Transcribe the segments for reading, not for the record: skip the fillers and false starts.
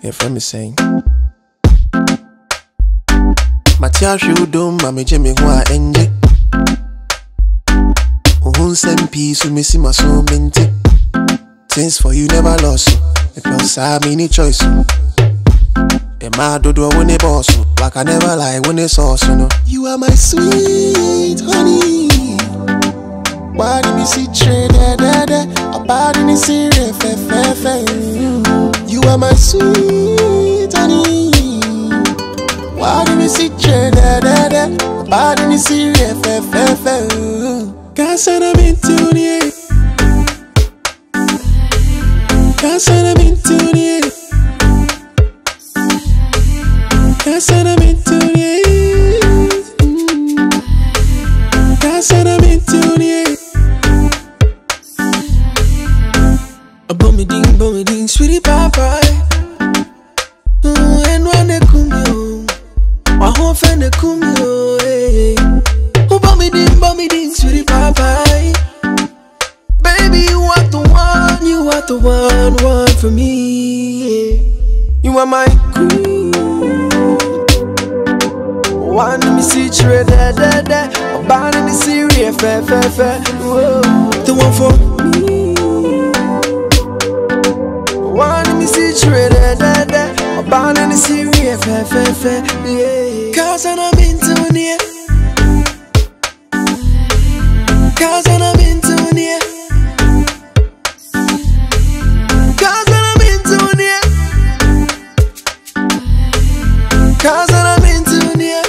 Your friend is saying Matia Shudum, Mammy Jimmy, who are enje. Who send peace with me, see my soul minty. Things for you never lost. If you have any choice. A mad do when they boss. Like I never lie when they sauce, you know. You are my sweet honey. Why did me see trade da? A bad in the serious fe. You are my sweet honey. Why did me see trade da? A bad in the serious fe. Cause I'm into the Cause I'm into the Cause I'm into the Cause I'm into the Bommy ding, sweetie papa. And when they come you, my whole friend they come you, hey. Oh, bommy ding, sweetie papa. Baby, you are the one for me. You are my queen. One me see trade da. A band in the serious fe. The one for me. One me see trade da. A band in the serious fe. Cause I'm into the Cause I'm into the Cause I'm into the Cause I'm into the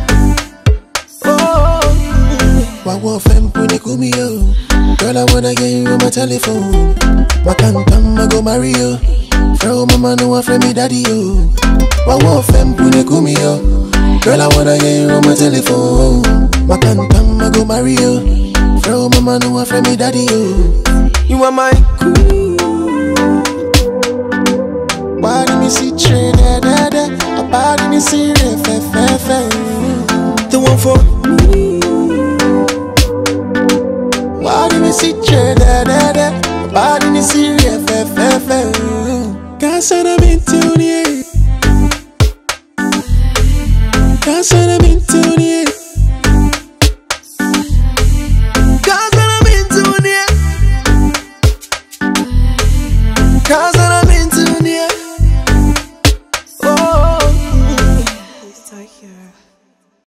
Oh Wa wo fem puni kumi yo. Girl, I wanna get you on my telephone. Wa can't come, I go marry you. Throw mama no one friend me daddy yo. Wa wo fem puni kumi yo. Girl, I wanna get you on my telephone. Wa can't come, I go marry you. Throw mama no one friend me daddy yo. You are my queen. Why did me see trade da? A bad in the serious fe. The one for me. Why did me see trade da? A bad in the serious fe. Cause I'm into the Cause I'm into